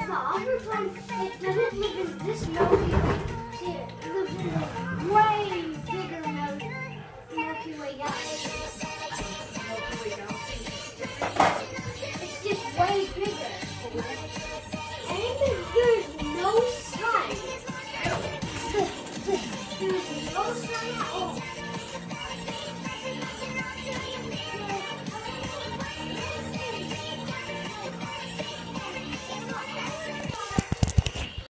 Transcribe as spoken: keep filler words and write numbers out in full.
the other time, it didn't live in this movie. See, it lives in the way